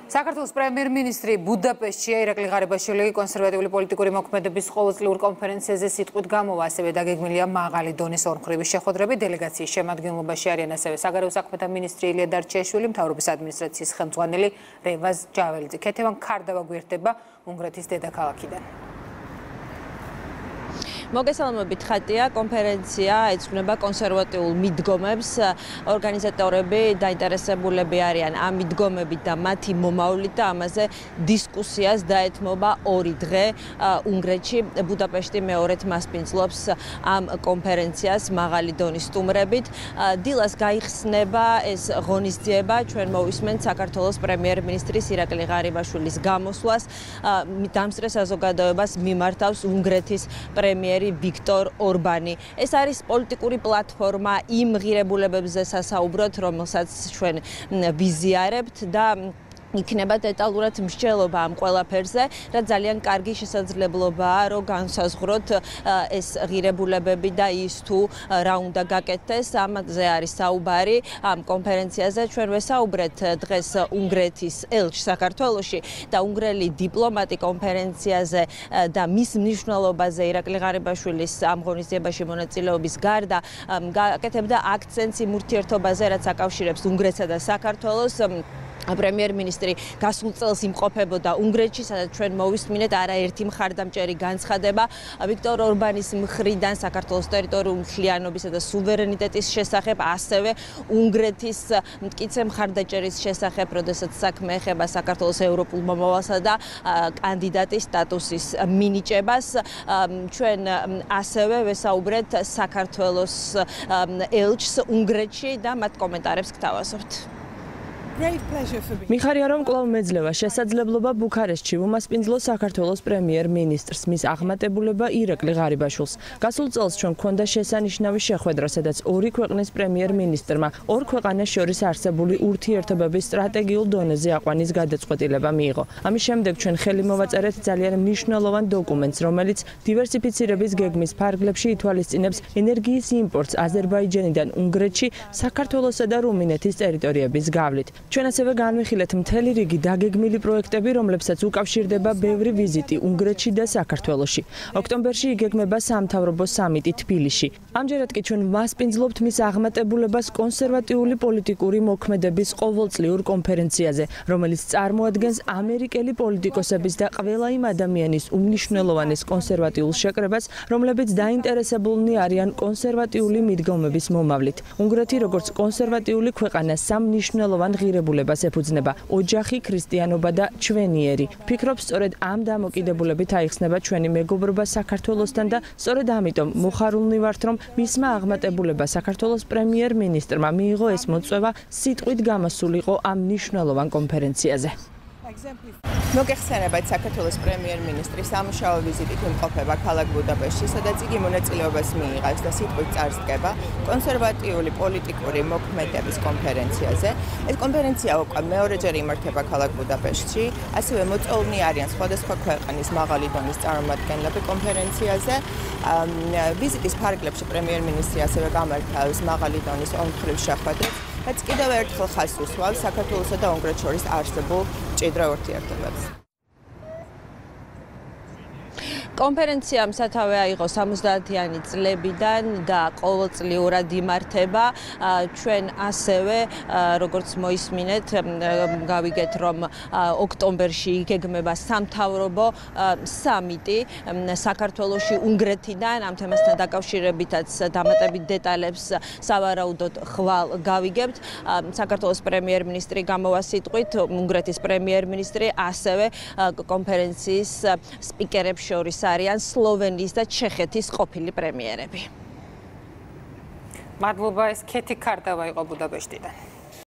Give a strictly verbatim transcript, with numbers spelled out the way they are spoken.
საქართველოს პრემიერ-მინისტრი ბუდაპეშტში ირაკლი ღარიბაშვილი კონსერვატიული პოლიტიკური მოქმედების ყოველწლიურ კონფერენციაზე სიტყვით გამოვა, ასევე დაგეგმილია მაღალი დონის ორმხრივი შეხვედრები. დელეგაციის შემადგენლობაში არიან ასევე საგარეო საქმეთა მინისტრი ილია დარჩიაშვილი, მთავრობის ადმინისტრაციის ხელმძღვანელი რევაზ ჯაველიძე. ქეთევან ქარდავა გვერდება უნგრეთის დედაქალაქიდან. მოგესალმებით ხატია, კონფერენცია ეძღვნება კონსერვატიულ მიდგომებს. ორგანიზატორები დაინტერესებულები არიან ამ მიდგომებით და მათი მომავლით და ამაზე დისკუსიას დაეთმობა ორი დღე უნგრეთში. ბუდაპეშტი მეორედ მასპინძლობს ამ კონფერენციას მაღალი დონის სტუმრებით. დილას გაიხსნება ეს ღონისძიება, ჩვენ მოვისმენთ საქართველოს პრემიერ-მინისტრის ირაკლი ღარიბაშვილის გამოსვლას. დამსწრე საზოგადოებას მიმართავს უნგრეთის პრემიერი ვიქტორ ორბანი. ეს არის პოლიტიკური პლატფორმა იმ ღირებულებებზე სასაუბროთ, რომელსაც ჩვენ ვიზიარებთ და იქნება დეტალურად მსჯელობა ამ ყველაფერზე, რაც ძალიან კარგი შესაძლებლობაა, რომ განსაზღვროთ ეს ღირებულებები და ის თუ რა უნდა გაკეთდეს. ამაზე არის საუბარი ამ კონფერენციაზე. ჩვენ ვესაუბრეთ დღეს უნგრეთის ელჩს საქართველოში და უნგრელი დიპლომატი კონფერენციაზე და მის მნიშვნელობაზე ირაკლი ღარიბაშვილის ამ ღონისძიებაში მონაწილეობის გარდა გაკეთებდა აქცენტს იმ ურთიერთობაზე, რაც აკავშირებს უნგრეთსა და საქართველოს. პრემიერ-მინისტრი გასულ წელს იმყოფებოდა უნგრეთში, სადაც ჩვენ მოვისმინეთ არაერთი მხარდამჭერი განცხადება ვიქტორ ორბანის მხრიდან საქართველოს ტერიტორიული მთლიანობისა და სუვერენიტეტის შესახებ, ასევე უნგრეთის მტკიცე მხარდაჭერის შესახებ, როდესაც საქმე ეხება საქართველოს ევროპულ მომავალსა და კანდიდატის სტატუსის მინიჭებას. ჩვენ ასევე ვესაუბრეთ საქართველოს ელჩს უნგრეთში და მათ კომენტარებს გთავაზობთ. მიხარია, რომ კვლავ მეძლევა შესაძლებლობა ბუქარესტში უმასპინძლოს საქართველოს პრემიერ-მინისტრს, მის აღმატებულება ირაკლი ღარიბაშვილს. გასულ წელს ჩვენ გვქონდა შესანიშნავი შეხვედრა, სადაც ორი ქვეყნის პრემიერ-მინისტრმა ორ ქვეყანას შორის არსებული ურთიერთობების სტრატეგიულ დონეზე აყვანის გადაწყვეტილება მიიღო. ამის შემდეგ ჩვენ ხელი მოვაწერეთ ძალიან მნიშვნელოვან დოკუმენტს, რომელიც დივერსიფიცირების გეგმის ფარგლებში ითვალისწინებს ენერგიის იმპორტს აზერბაიჯანიდან უნგრეთში, საქართველოსა და რუმინეთის ტერიტორიების გავლით. ჩვენ ასევე განვიხილეთ მთელი რიგი დაგეგმილი პროექტები, რომლებსაც უკავშირდება ბევრი ვიზიტი უნგრეთში და საქართველოში. ოქტომბერში იგეგმება სამთავრობო სამიტი თბილისში. ამჯერად კი ჩვენ მასპინძლობთ მის აღმატებულებას კონსერვატიული პოლიტიკური მოქმედების ყოველწლიურ კონფერენციაზე, რომელიც წარმოადგენს ამერიკელი პოლიტიკოსების და ყველა იმ ადამიანის უმნიშვნელოვანეს კონსერვატიულ შეკრებას, რომლებიც დაინტერესებულნი არიან კონსერვატიული მიდგომების მომავლით. უნგრეთი, როგორც კონსერვატიული ქვეყანა, სამ მნიშვნელოვან ღირებულებას ეფუძნება: ოჯახი, ქრისტიანობა და ჩვენიერი. ვფიქრობ, სწორედ ამ დამოკიდებულებით აიხსნება ჩვენი მეგობრობა საქართველოსთან და სწორედ ამიტომ მოხარულნი ვართ, რომ მისმა აღმატებულება საქართველოს პრემიერ-მინისტრმა მიიღო ეს მოწვევა სიტყვით გამოსულიყო ამ მნიშვნელოვან კონფერენციაზე. მოგეხსენებათ, საქართველოს პრემიერ-მინისტრის სამუშაო ვიზიტით იმყოფება ქალაქ ბუდაპეშტში, სადაც იგი მონაწილეობას მიიღებს და სიტყვით წარსდგება კონსერვატიული პოლიტიკური მოქმედების კონფერენციაზე. ეს კონფერენცია უკვე მეორეჯერ იმართება ქალაქ ბუდაპეშტში, ასევე მოწვეულნი არიან სხვადასხვა ქვეყნის მაღალი დონის წარმომადგენლები კონფერენციაზე. ვიზიტის ფარგლებში პრემიერ-მინისტრი ასევე გამართავს მაღალი დონის ორმხრივ შეხვედრებს, რაც კიდევ ერთხელ ხაზს უსვამს საქართველოსა და უნგრეთს შორის არსებულ მჭიდრო ურთიერთობებს. კონფერენციამ სათავე აიღო სამოცდაათიანი წლებიდან და ყოველწლიურად იმართება. ჩვენ ასევე, როგორც მოისმინეთ, გავიგეთ, რომ ოქტომბერში იგეგმება სამთავრობო სამიტი საქართველოში უნგრეთიდან. ამ თემასთან დაკავშირებითაც დამატებით დეტალებს სავარაუდოდ ხვალ გავიგებთ. საქართველოს პრემიერ-მინისტრი გამოვა სიტყვით, უნგრეთის პრემიერ-მინისტრი ასევე კონფერენციის სპიკერებს შორის არიან სლოვენიის და ჩეხეთის ყოფილი პრემიერები. მადლობა, ეს ქეთი ქარდავა იყო ბუდაპეშტიდან.